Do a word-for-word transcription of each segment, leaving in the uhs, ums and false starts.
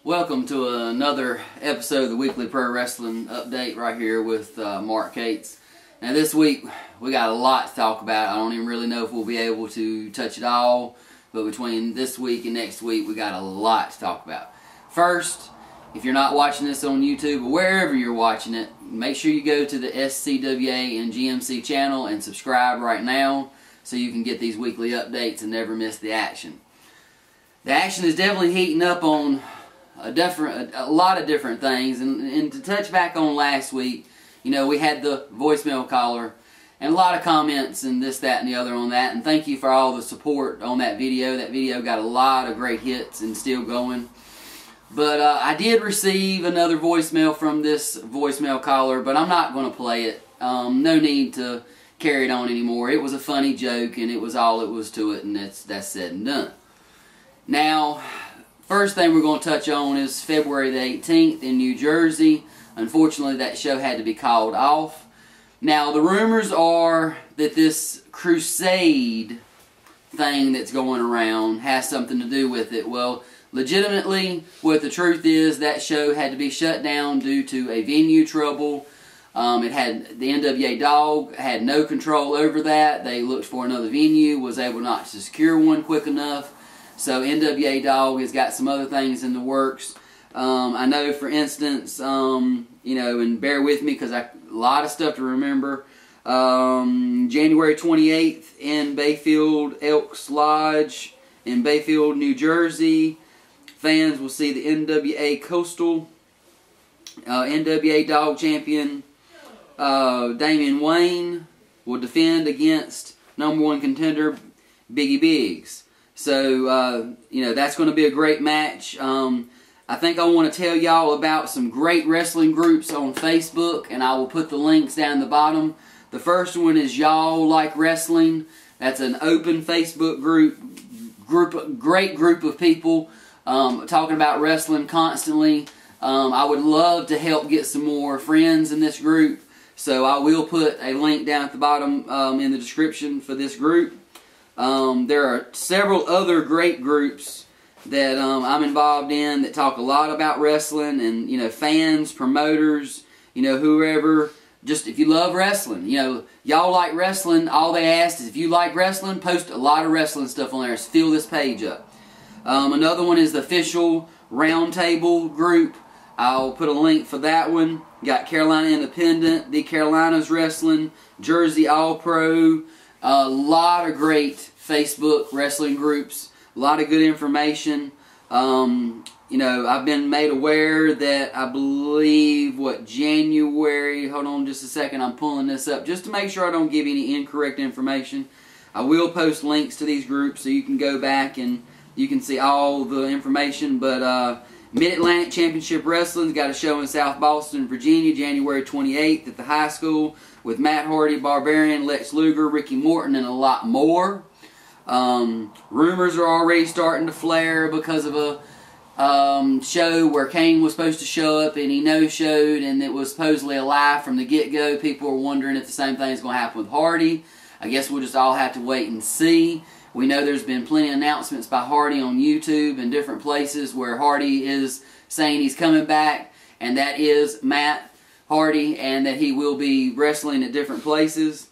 Welcome to another episode of the Weekly Pro Wrestling Update right here with uh, Mark Cates. Now this week we got a lot to talk about. I don't even really know if we'll be able to touch it all, but between this week and next week we got a lot to talk about. First, if you're not watching this on YouTube or wherever you're watching it, make sure you go to the S C W A and G M C channel and subscribe right now so you can get these weekly updates and never miss the action. The action is definitely heating up on a different, a, a lot of different things, and, and to touch back on last week, you know, we had the voicemail caller and a lot of comments and this, that, and the other on that, and thank you for all the support on that video. That video got a lot of great hits and still going. But uh, I did receive another voicemail from this voicemail caller, but I'm not going to play it. Um, no need to carry it on anymore. It was a funny joke, and it was all it was to it, and that's, that's said and done. Now, first thing we're going to touch on is February the eighteenth in New Jersey. Unfortunately, that show had to be called off. Now, the rumors are that this crusade thing that's going around has something to do with it. Well, legitimately, what the truth is, that show had to be shut down due to a venue trouble. Um, it had the N W A Dog had no control over that. They looked for another venue, was able not to secure one quick enough. So N W A Dog has got some other things in the works. Um, I know, for instance, um, you know, and bear with me because a lot of stuff to remember. Um, January twenty-eighth in Bayfield Elks Lodge in Bayfield, New Jersey. Fans will see the N W A Coastal uh, N W A Dog Champion uh, Damian Wayne will defend against number one contender Biggie Biggs. So, uh, you know, that's going to be a great match. Um, I think I want to tell y'all about some great wrestling groups on Facebook, and I will put the links down the bottom. The first one is Y'all Like Wrestling. That's an open Facebook group, group, great group of people um, talking about wrestling constantly. Um, I would love to help get some more friends in this group, so I will put a link down at the bottom um, in the description for this group. Um, there are several other great groups that um, I'm involved in that talk a lot about wrestling, and, you know, fans, promoters, you know, whoever, just if you love wrestling, you know, y'all like wrestling, all they ask is if you like wrestling, post a lot of wrestling stuff on there. Fill this page up. Um, another one is the official Roundtable group. I'll put a link for that one. You got Carolina Independent, The Carolinas Wrestling, Jersey All Pro. A lot of great Facebook wrestling groups, a lot of good information. Um, you know, I've been made aware that I believe, what, January, hold on just a second, I'm pulling this up just to make sure I don't give any incorrect information. I will post links to these groups so you can go back and you can see all the information. But uh, Mid-Atlantic Championship Wrestling's got a show in South Boston, Virginia, January twenty-eighth at the high school, with Matt Hardy, Barbarian, Lex Luger, Ricky Morton, and a lot more. Um, rumors are already starting to flare because of a um, show where Kane was supposed to show up and he no-showed, and it was supposedly a lie from the get-go. People are wondering if the same thing is going to happen with Hardy. I guess we'll just all have to wait and see. We know there's been plenty of announcements by Hardy on YouTube and different places where Hardy is saying he's coming back, and that is Matt Hardy, and that he will be wrestling at different places.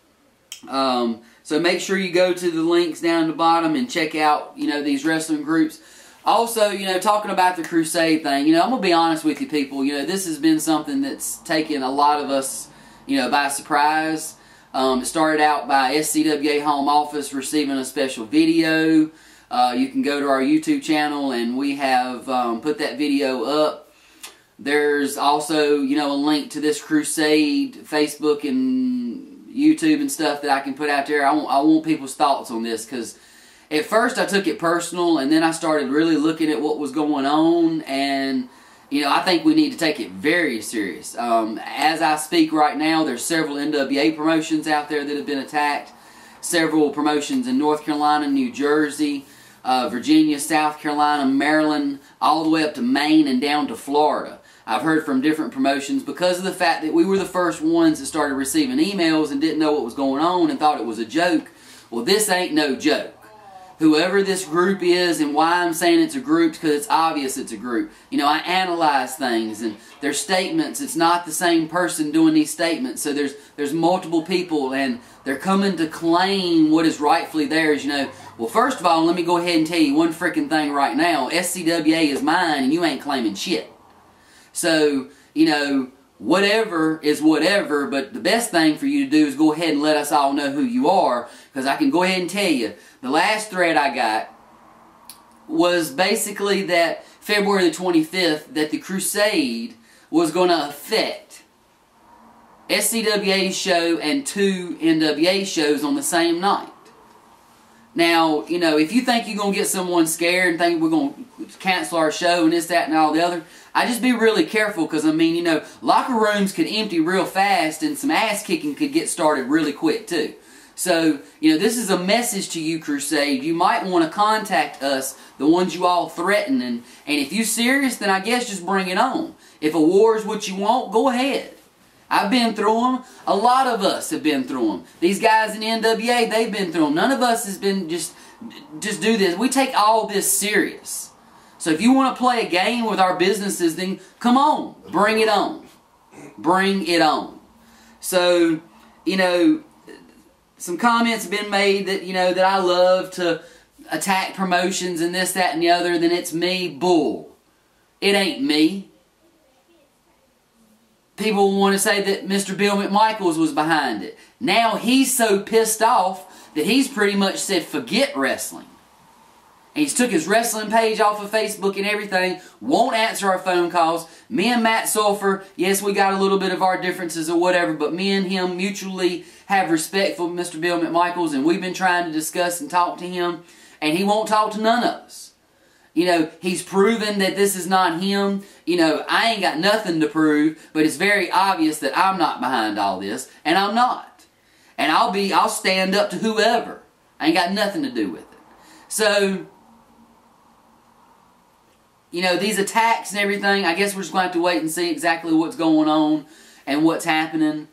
Um, so make sure you go to the links down at the bottom and check out, you know, these wrestling groups. Also, you know, talking about the crusade thing, you know, I'm going to be honest with you people, you know, this has been something that's taken a lot of us, you know, by surprise. Um, it started out by S C W A Home Office receiving a special video. Uh, you can go to our YouTube channel, and we have um, put that video up. There's also, you know, a link to this crusade, Facebook and YouTube and stuff that I can put out there. I want, I want people's thoughts on this, because at first I took it personal, and then I started really looking at what was going on, and, you know, I think we need to take it very serious. Um, as I speak right now, there's several N W A promotions out there that have been attacked. Several promotions in North Carolina, New Jersey, uh, Virginia, South Carolina, Maryland, all the way up to Maine and down to Florida. I've heard from different promotions because of the fact that we were the first ones that started receiving emails and didn't know what was going on and thought it was a joke. Well, this ain't no joke. whoever this group is, and why I'm saying it's a group, because it's obvious it's a group. You know, I analyze things, and their statements, it's not the same person doing these statements. So there's there's multiple people, and they're coming to claim what is rightfully theirs. You know, well, first of all, let me go ahead and tell you one freaking thing right now. S C W A is mine, and you ain't claiming shit. So, you know, whatever is whatever, but the best thing for you to do is go ahead and let us all know who you are, because I can go ahead and tell you, the last thread I got was basically that February the twenty-fifth, that the Crusade was going to affect S C W A's show and two N W A shows on the same night. Now, you know, if you think you're going to get someone scared and think we're going to cancel our show and this, that, and all the other, I just be really careful, because, I mean, you know, locker rooms could empty real fast, and some ass kicking could get started really quick, too. So, you know, this is a message to you, Crusade. You might want to contact us, the ones you all threaten, and, and if you're serious, then I guess just bring it on. If a war is what you want, go ahead. I've been through them. A lot of us have been through them. These guys in the N W A, they've been through them. None of us has been just, just do this. We take all this serious. So if you want to play a game with our businesses, then come on. Bring it on. Bring it on. So, you know, some comments have been made that, you know, that I love to attack promotions and this, that, and the other, then it's me. Bull. It ain't me. People want to say that Mister Bill McMichaels was behind it. Now he's so pissed off that he's pretty much said, forget wrestling. And he's took his wrestling page off of Facebook and everything, won't answer our phone calls. Me and Matt Sulphur, yes, we got a little bit of our differences or whatever, but me and him mutually have respect for Mister Bill McMichaels, and we've been trying to discuss and talk to him, and he won't talk to none of us. You know, he's proven that this is not him. You know, I ain't got nothing to prove, but it's very obvious that I'm not behind all this, and I'm not. And I'll be, I'll stand up to whoever. I ain't got nothing to do with it. So, you know, these attacks and everything, I guess we're just going to have to wait and see exactly what's going on and what's happening.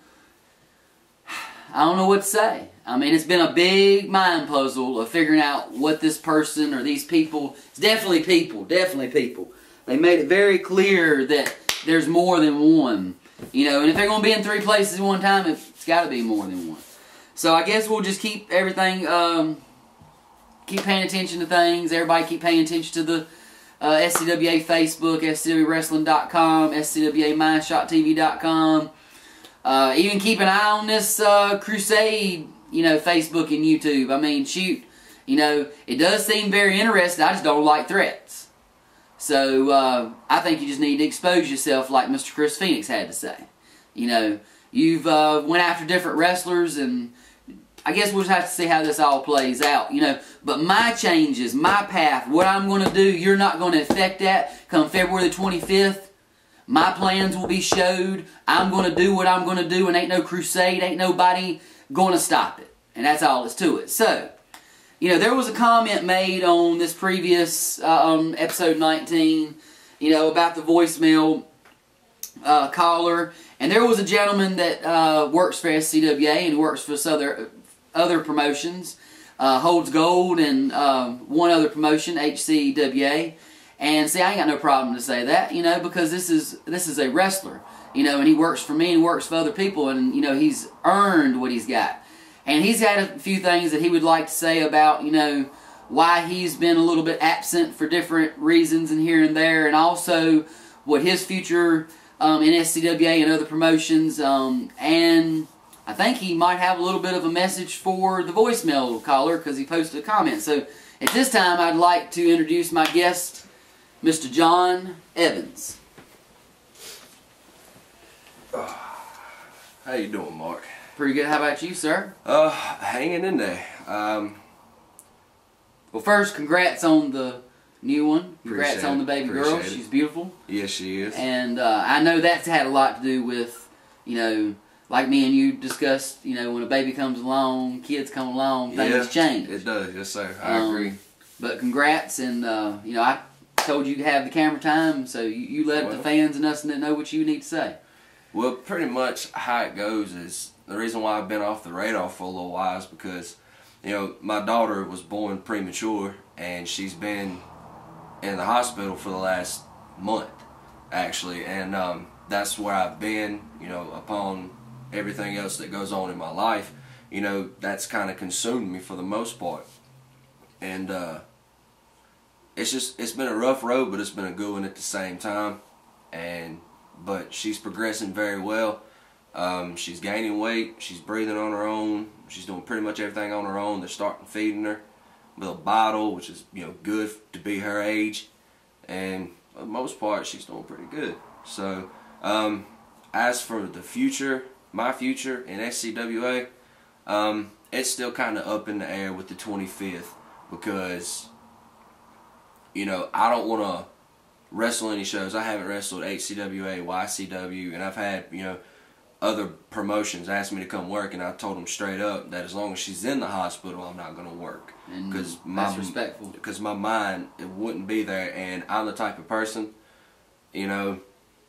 I don't know what to say. I mean, it's been a big mind puzzle of figuring out what this person or these people, it's definitely people, definitely people. They made it very clear that there's more than one. You know, and if they're going to be in three places at one time, it's got to be more than one. So I guess we'll just keep everything, um, keep paying attention to things. Everybody keep paying attention to the uh, S C W A Facebook, S C W wrestling dot com, S C W A mind shot T V dot com. Uh, even keep an eye on this uh, Crusade, you know, Facebook and YouTube. I mean, shoot, you know, it does seem very interesting. I just don't like threats. So, uh, I think you just need to expose yourself like Mister Chris Phoenix had to say. You know, you've uh, went after different wrestlers, and I guess we'll just have to see how this all plays out, you know. But my changes, my path, what I'm going to do, you're not going to affect that come February the twenty-fifth. My plans will be showed. I'm going to do what I'm going to do, and ain't no crusade, ain't nobody going to stop it. And that's all that's to it. So, you know, there was a comment made on this previous, uh, um, episode nineteen, you know, about the voicemail uh, caller. And there was a gentleman that uh, works for S C W A and works for other, other promotions, uh, Holds Gold and uh, one other promotion, H C W A. And see, I ain't got no problem to say that, you know, because this is this is a wrestler, you know, and he works for me and works for other people, and, you know, he's earned what he's got. And he's had a few things that he would like to say about, you know, why he's been a little bit absent for different reasons and here and there, and also what his future um, in S C W A and other promotions, um, and I think he might have a little bit of a message for the voicemail caller because he posted a comment. So at this time, I'd like to introduce my guest, Mister John Evans. How you doing, Mark? Pretty good. How about you, sir? Uh, hanging in there. Um, well, first, congrats on the new one. Congrats on the baby girl. Appreciate it. She's beautiful. Yes, she is. And uh, I know that's had a lot to do with, you know, like me and you discussed, you know, when a baby comes along, kids come along, things yeah, change. It does, yes, sir. I um, agree. But congrats, and, uh, you know, I told you to have the camera time, so you, you let well, the fans and us know what you need to say. Well, pretty much how it goes is the reason why I've been off the radar for a little while is because you know, my daughter was born premature, and she's been in the hospital for the last month, actually, and um, that's where I've been, you know, upon everything else that goes on in my life. You know, that's kind of consumed me for the most part, and uh, it's just, it's been a rough road, but it's been a good one at the same time, and, but she's progressing very well. Um, she's gaining weight, she's breathing on her own, she's doing pretty much everything on her own. They're starting feeding her with a bottle, which is, you know, good to be her age, and for the most part she's doing pretty good. So um, as for the future, my future in S C W A, um, it's still kind of up in the air with the twenty-fifth, because, you know, I don't want to wrestle any shows. I haven't wrestled H C W A, Y C W, and I've had, you know, other promotions asked me to come work, and I told them straight up that as long as she's in the hospital, I'm not going to work. Because that's respectful. Because my mind, it wouldn't be there, and I'm the type of person, you know,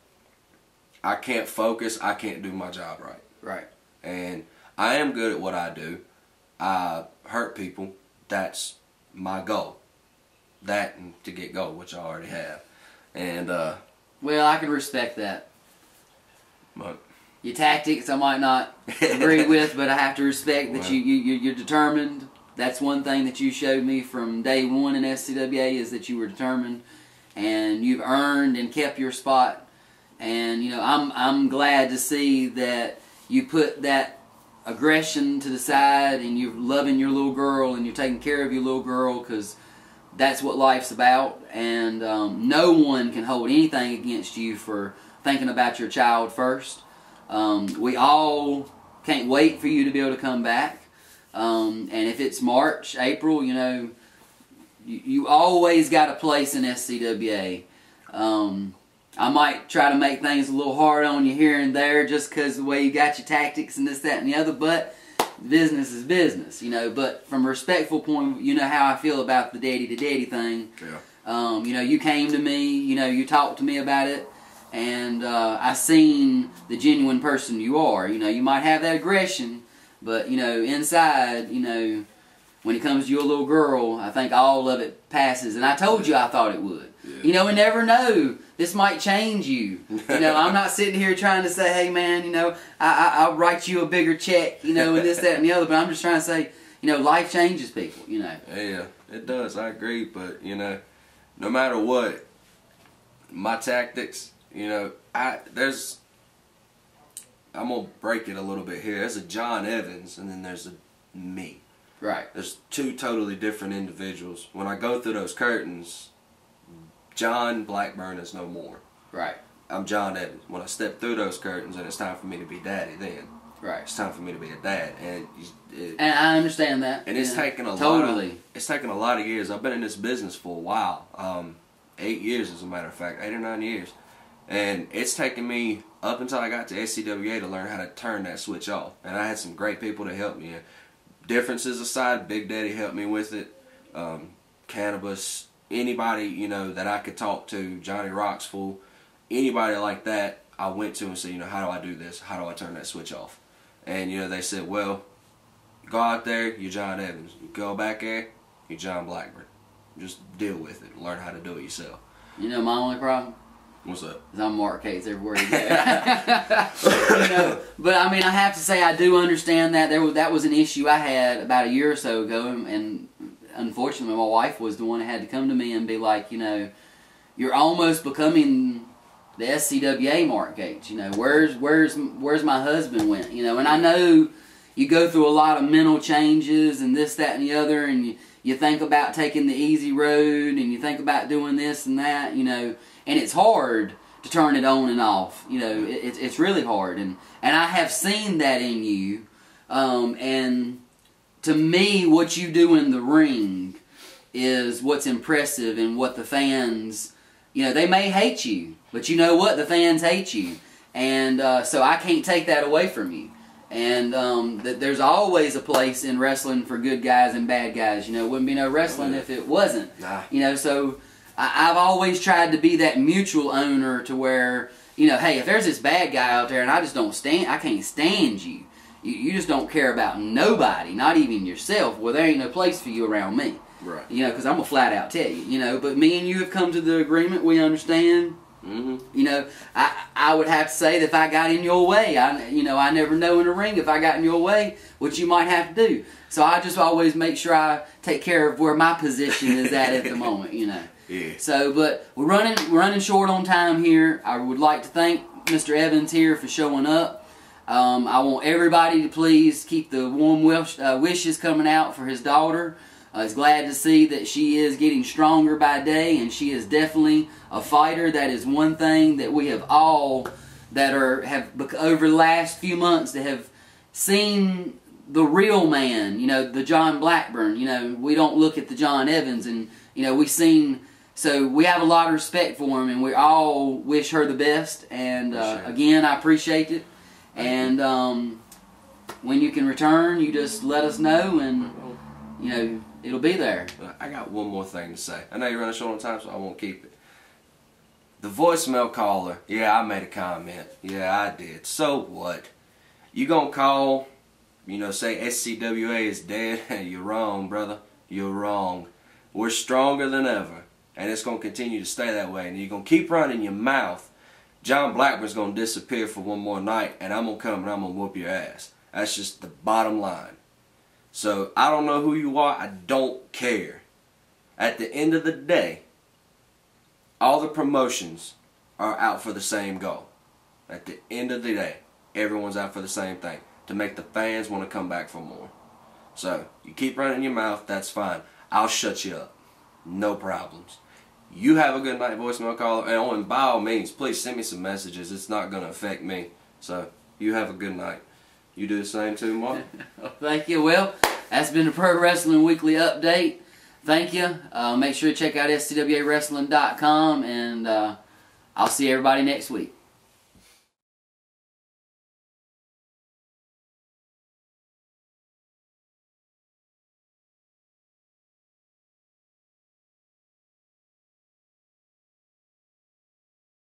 I can't focus, I can't do my job right. Right. And I am good at what I do. I hurt people. That's my goal. That and to get gold, which I already have. And, uh... well, I can respect that. But... your tactics I might not agree with, but I have to respect that well, you, you, you're determined. That's one thing that you showed me from day one in S C W A, is that you were determined, and you've earned and kept your spot. And, you know, I'm, I'm glad to see that you put that aggression to the side, and you're loving your little girl, and you're taking care of your little girl, because that's what life's about. And um, no one can hold anything against you for thinking about your child first. Um, we all can't wait for you to be able to come back. Um, and if it's March, April, you know, you, you always got a place in S C W A. Um, I might try to make things a little hard on you here and there just because the way you got your tactics and this, that, and the other, but business is business, you know. But from a respectful point, you know how I feel about the daddy-to-daddy thing. Yeah. Um, you know, you came to me, you know, you talked to me about it. And uh, I seen the genuine person you are. You know, you might have that aggression, but, you know, inside, you know, when it comes to your little girl, I think all of it passes. And I told you I thought it would. Yeah. You know, we never know. This might change you. You know, I'm not sitting here trying to say, hey, man, you know, I, I, I'll write you a bigger check, you know, and this, that, and the other. But I'm just trying to say, you know, life changes people, you know. Yeah, it does. I agree. But, you know, no matter what, my tactics... You know, I there's, I'm going to break it a little bit here. There's a John Evans, and then there's a me. Right. There's two totally different individuals. When I go through those curtains, John Blackburn is no more. Right. I'm John Evans. When I step through those curtains, and it's time for me to be daddy then. Right. It's time for me to be a dad. And it, and I understand that. And it's yeah. taken a totally. lot of, it's taken a lot of years. I've been in this business for a while. Um, eight years, as a matter of fact. Eight or nine years. And it's taken me up until I got to S C W A to learn how to turn that switch off. And I had some great people to help me. Differences aside, Big Daddy helped me with it. Um, Cannabis, anybody, you know, that I could talk to, Johnny Roxful, anybody like that, I went to and said, you know, how do I do this? How do I turn that switch off? And, you know, they said, well, go out there, you're John Evans. You go back there, you're John Blackburn. Just deal with it. Learn how to do it yourself. You know my only problem? What's up? Because I'm Mark Cates everywhere you go. You know, but I mean, I have to say I do understand that there was that was an issue I had about a year or so ago, and, and unfortunately, my wife was the one that had to come to me and be like, you know, you're almost becoming the S C W A Mark Cates. You know, where's where's where's my husband went? You know, and I know you go through a lot of mental changes and this, that, and the other, and you you think about taking the easy road, and you think about doing this and that. You know. And it's hard to turn it on and off. You know, it, it's really hard. And, and I have seen that in you. Um, and to me, what you do in the ring is what's impressive, and what the fans, you know, they may hate you. But you know what? The fans hate you. And uh, so I can't take that away from you. And um, that there's always a place in wrestling for good guys and bad guys. You know, it wouldn't be no wrestling if it wasn't. Nah. You know, so... I've always tried to be that mutual owner to where, you know, hey, if there's this bad guy out there and I just don't stand, I can't stand you, you, you just don't care about nobody, not even yourself. Well, there ain't no place for you around me. Right. You know, because I'm going to flat out tell you, you know, but me and you have come to the agreement, we understand. Mm-hmm. You know, I I would have to say that if I got in your way, I you know, I never know in a ring if I got in your way, what you might have to do. So I just always make sure I take care of where my position is at at the moment, you know. Yeah. So, but we're running we're running short on time here. I would like to thank Mister Evans here for showing up. Um, I want everybody to please keep the warm wish, uh, wishes coming out for his daughter. I was glad to see that she is getting stronger by day, and she is definitely a fighter. That is one thing that we have all that are have over the last few months that have seen the real man. You know, the John Blackburn. You know, we don't look at the John Evans, and you know we've seen. So we have a lot of respect for him, and we all wish her the best. And uh, again, I appreciate it. And um, when you can return, you just let us know, and you know. It'll be there. I got one more thing to say. I know you're running short on time, so I won't keep it. The voicemail caller, yeah, I made a comment. Yeah, I did. So what? You gonna call, you know, say S C W A is dead? You're wrong, brother. You're wrong. We're stronger than ever, and it's gonna continue to stay that way. And you're gonna keep running your mouth. John Blackburn's gonna disappear for one more night, and I'm gonna come and I'm gonna whoop your ass. That's just the bottom line. So, I don't know who you are, I don't care. At the end of the day, all the promotions are out for the same goal. At the end of the day, everyone's out for the same thing. To make the fans want to come back for more. So, you keep running your mouth, that's fine. I'll shut you up. No problems. You have a good night, voicemail caller. And, oh, and by all means, please send me some messages. It's not going to affect me. So, you have a good night. You do the same too, Mark? Thank you. Well, that's been the Pro Wrestling Weekly Update. Thank you. Uh, make sure to check out S C W A wrestling dot com, and uh, I'll see everybody next week.